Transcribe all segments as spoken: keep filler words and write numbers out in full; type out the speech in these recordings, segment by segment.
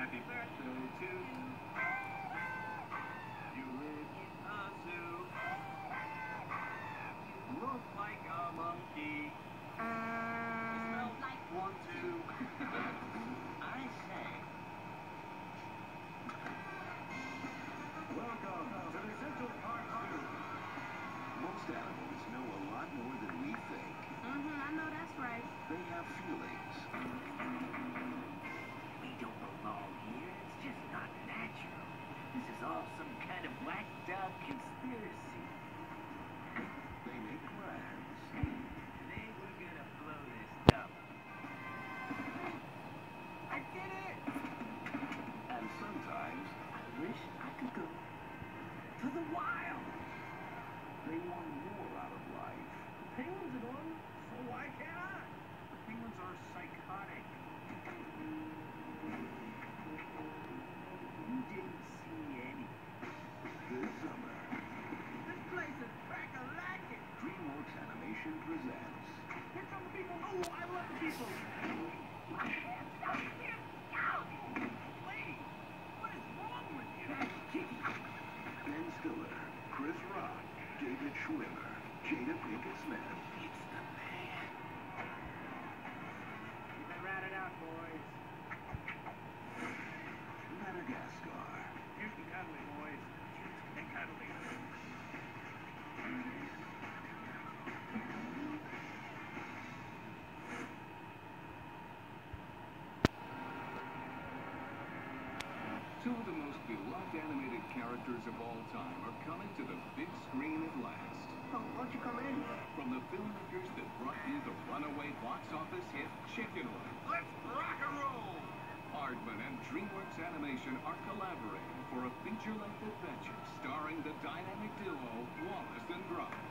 Happy birthday to you. You live in a zoo. You look like a monkey. You smell like one too. I say. Welcome to the Central Park Zoo. Most animals know a lot more than we think. Mm-hmm, I know that's right. They have feelings. We don't belong here. It's just not natural. This is all some kind of whacked out conspiracy. They make plans. Today we're gonna blow this up. I did it! And sometimes I wish I could go to the wild. they want more out of life. Penguins are normal, so why can't I? The penguins are psychotic. You didn't see any. This summer, This place is crack-a-lackin'. DreamWorks Animation presents Here come the people. Oh, I love the people. I can't stop here. Lady, what is wrong with you? Ben Stiller, Chris Rock, David Schwimmer, Jada Pinkett Smith. It's the man. You can rat it out, boys. Madagascar. Here's the cuddly, boys. The cuddly. Two of the most beloved animated characters of all time are coming to the big screen at last. Oh, won't you come in? From the filmmakers that brought you the runaway box office hit Chicken Run, Let's rock and roll. Aardman and DreamWorks Animation are collaborating for a feature-length adventure starring the dynamic duo Wallace and Gromit.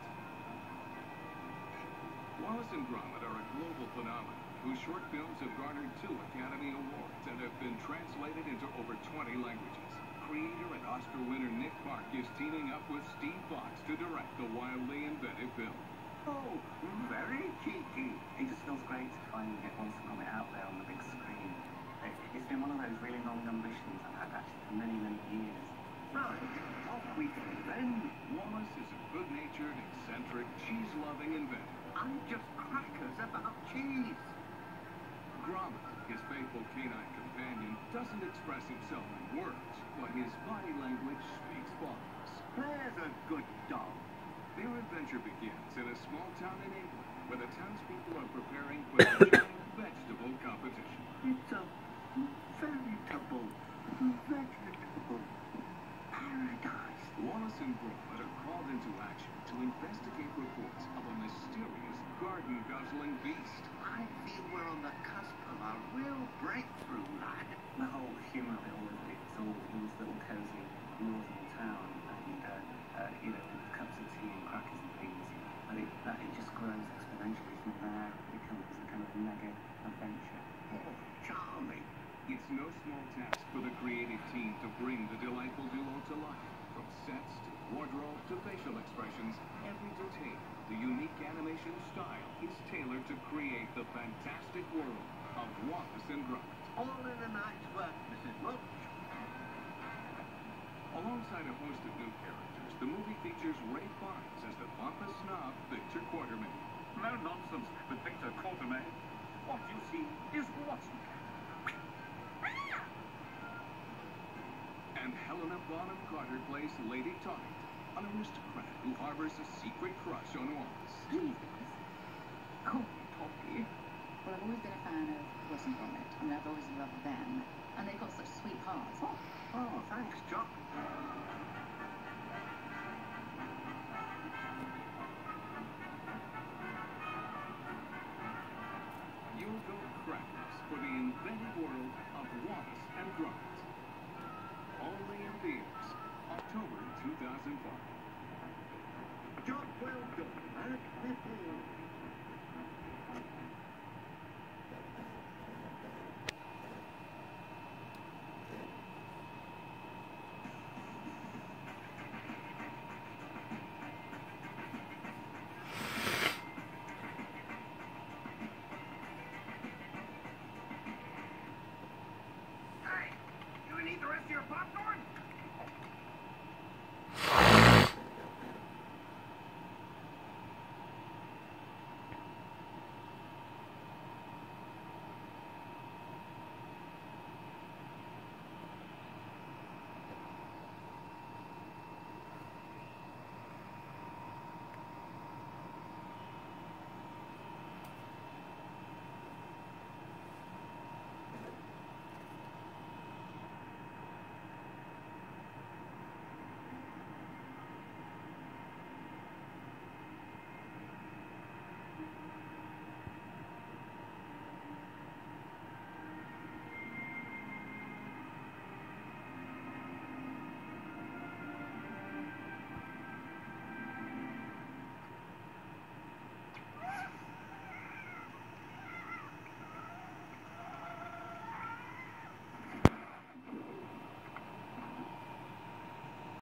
Wallace and Gromit are a global phenomenon whose short films have garnered two Academy Awards and have been translated into over twenty languages. Creator and Oscar winner Nick Park is teaming up with Steve Fox to direct the wildly inventive film. Oh, very cheeky. It just feels great to finally get Wallace and Gromit out there on the big screen. It- It's been one of those really long ambitions I've had actually for many, many years. Right, off we go then. Wallace is a good-natured, eccentric, cheese-loving inventor. I'm just crackers about cheese. Gromit, his faithful canine companion, doesn't express himself in words, but his body language speaks volumes. There's a good dog. Their adventure begins in a small town in England, where the townspeople are preparing for a giant vegetable competition. It's a veritable, vegetable paradise. Wallace and Gromit are called into action to investigate reports of a mysterious garden-guzzling beast. I feel we're on the cusp of a real breakthrough, lad. The whole humour of it all is it's all in this little cosy northern town and, uh, uh, you know, with cups of tea and crackers and things. But it, that, it just grows exponentially from there. It becomes a kind of mega adventure. Oh, charming. It's no small task for the creative team to bring the delightful duo to life. From sets to wardrobe to facial expressions, every detail, the unique animation style is tailored to create the fantastic world of Wallace and Gromit. All in a night's work, Missus Roach. Alongside a host of new characters, the movie features Ray Fiennes as the pompous snob Victor Quartermain. No nonsense with Victor Quartermain. What you see is what you get. And Helena Bonham Carter plays Lady Tonight, an aristocrat who harbors a secret crush on Wallace. Jesus. Call me Poppy. Well, I've always been a fan of Wallace and Gromit, and I've always loved them. And they've got such sweet hearts. Oh, Oh, thanks, Chuck. You'll go crackers for the inventive world of Wallace and Gromit. Only in theaters, October two thousand five. Job well done, lad. your popcorn?